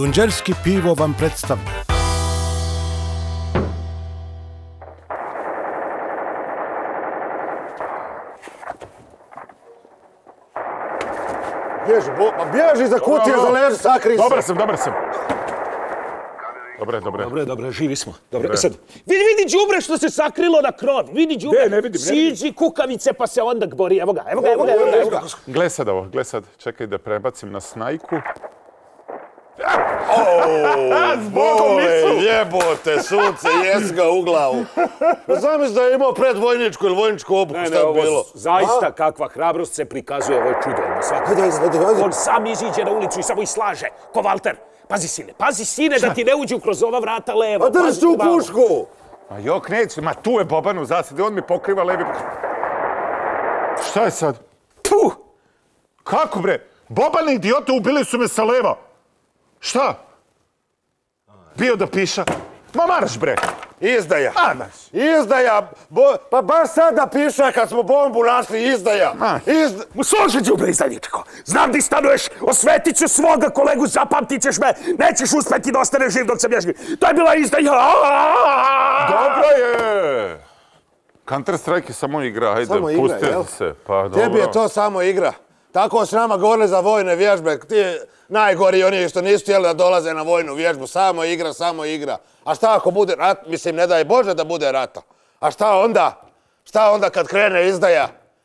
Tonđerski pivo vam predstavlja. Bježi za kutije, za lež, sakri se. Dobar sam. Dobre, živi smo. Dobre, sad, vidi đubre što se sakrilo na krov, vidi đubre. Ne vidim. Siđi kukavice pa se onda bori, evo ga. Gle sad, čekaj da prebacim na snajku. Jebote, sunce, jes ga u glavu. Zamisli da je imao predvojničku ili vojničku obuku, šta je bilo? Zaista kakva hrabrost se prikazuje, ovo je čudo. On sam iziđe na ulicu i samo ih slaže, ko Valter. Pazi sine da ti ne uđu kroz ova vrata levo. A drži tu pušku! Ma jok, neće, ma tu je Boban u zasadi, on mi pokriva levi. Šta je sad? Puh! Kako bre? Boban idiote, ubili su me sa leva. Šta? Bio da piša. Ma marš bre! Izdaja! Izdaja! Pa baš sada piša kad smo bombu našli, izdaja! Slušaj, đubre izdajničko, znam di stanuješ, osvetit ću svoga kolegu, zapamtit ćeš me, nećeš uspeti da ostaneš živ dok sam ja živ. To je bila izdaja! Dobro je! Counter Strike je samo igra, ajde, pustite se. Tebi je to samo igra. Tako s nama govorili za vojne vježbe, ti najgori oni što nisu htjeli da dolaze na vojnu vježbu, samo igra. A šta ako bude rat, mislim ne daj Bože da bude rata. A šta onda? Šta onda kad krene izdaja?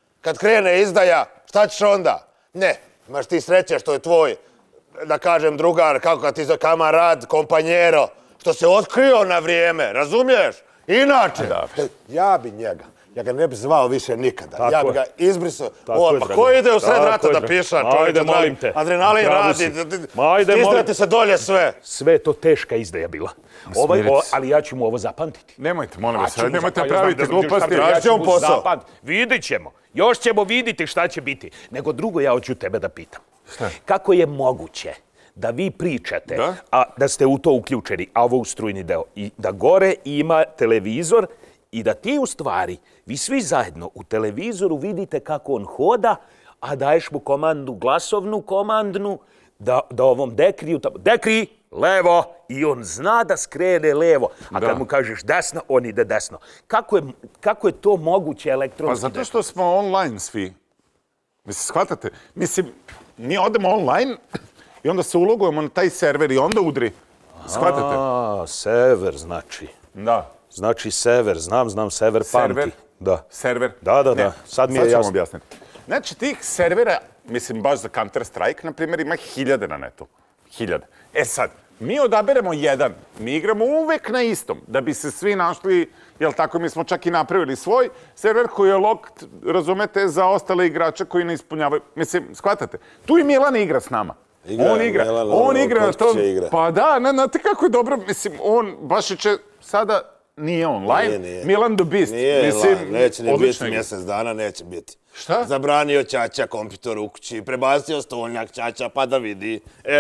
Šta ćeš onda? Ne, imaš ti sreće što je tvoj, da kažem drugar, kako kad ti zove kamarad, kompanjero, što se otkrio na vrijeme, razumiješ? Inače, ja bi njega. Ja ga ne bi zvao više nikada. Ja bi ga izbrisao. Pa ko ide u sred rata da piša? Ajde, molim te. Adrenalin radi. Stizdajte se dolje sve. Sve je to teška izdaja bila. Ali ja ću mu ovo zapamtiti. Nemojte, molim vas, nemojte praviti gluposti. Vidit ćemo. Još ćemo vidjeti šta će biti. Nego drugo ja hoću tebe da pitam. Kako je moguće da vi pričate, a da ste u to uključeni, a ovo u strujni deo, i da gore ima televizor i da ti u stvari, vi svi zajedno u televizoru vidite kako on hoda, a daješ mu komandu, glasovnu komandnu, da ovom dekriju, dekri, levo, i on zna da skrene levo. A kad mu kažeš desno, on ide desno. Kako je to moguće elektronski? Pa zato što smo online svi. Mislim, shvatate? Mislim, mi odemo online i onda se ulogujemo na taj server i onda udri. Shvatate? Server znači. Da. Znači sever, znam, sever pamti. Server? Da. Sad mi je jasno. Objasniti. Znači, tih servera, mislim, baš za Counter Strike, na primjer, ima 1000 na netu. 1000. E sad, mi odaberemo jedan. Mi igramo uvek na istom. Da bi se svi našli, jel tako, mi smo čak i napravili svoj server koji je locked, razumete, za ostale igrače koji ne ispunjavaju. Mislim, shvatate? Tu i Milan igra s nama. On igra na tom. Pa da, znate kako je dobro, mislim, on baš će sada nije online. Milan the Beast. Nije online, neće ni biti mjesec dana, neće biti. Šta? Zabranio Ćaća kompjuter u kući, prebacio stolnjak Ćaća pa da vidi.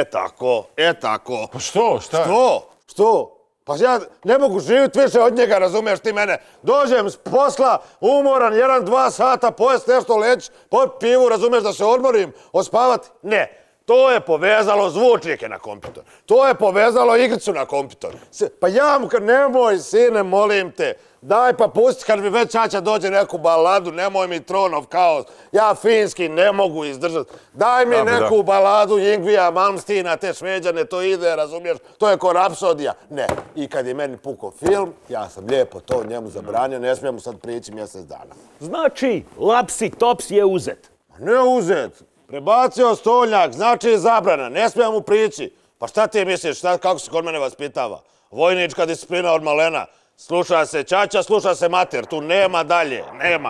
E tako. Pa što? Što? Pa ja ne mogu živjeti više od njega, razumiješ ti mene? Dođem s posla, umoran, 1-2 sata, pojest nešto, leći, popit pivu, razumiješ da se odmorim, ospavati? Ne. To je povezalo zvučnike na kompjuter. To je povezalo igricu na kompjuter. Pa ja mu nemoj, sine, molim te. Daj pa pusti kad mi već Ćaća dođe neku baladu, nemoj mi Throne of Chaos. Ja finski ne mogu izdržati. Daj mi neku baladu Yngvija Malmstina, te Šveđane, to ide, razumiješ? To je ko Rapsodija. Ne. I kad je meni pukao film, ja sam lijepo to njemu zabranio, ne smijem mu sad prići mjesec dana. Znači, Lapsi Tops je uzet. Ne uzet. Prebacio stolnjak, znači zabrana, ne smijem mu prići. Pa šta ti misliš, kako se kod mene vaspitava? Vojnička disciplina od malena. Sluša se Ćaća, sluša se mater, tu nema dalje, nema.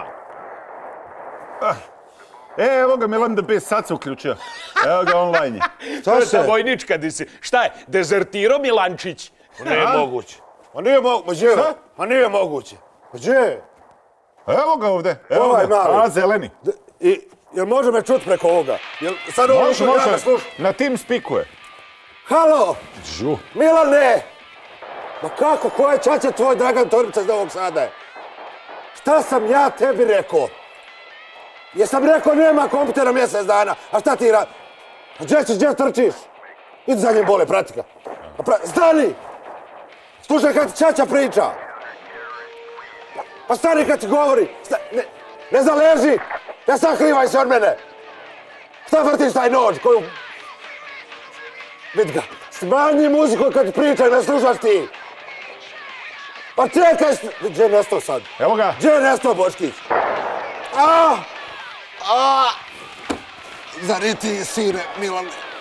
Evo ga Milan the Beast, sad se uključio. Evo ga online. To je ta vojnička disciplina. Šta je, dezertirao Milančić? Nije moguće. Ma nije moguće. Gdje? Evo ga ovdje, evo ga, zeleni. Jel može me čuti preko ovoga? Može, na tim spikuje. Halo! Milane! Ma kako, ko je Ćaća tvoj Dragan Torbica iz Novog Sada? Šta sam ja tebi rekao? Jesam rekao nema kompjutera mjesec dana, a šta ti radi? Gdje trčiš? Idi za njim bole, prati ga. Stani! Slušaj kad ti ćaća priča. Pa stani kad ti govori. Ne zaleži! Ne sakrivaj se od mene! Šta vrtiš taj noć koju... Vid ga, smanji muziku kad ti pričaj, ne slušaš ti! Pa čekaj! Gdje je nestao sad? Evo ga! Gdje je nestao Boškić? Zar i ti, sire, Milane?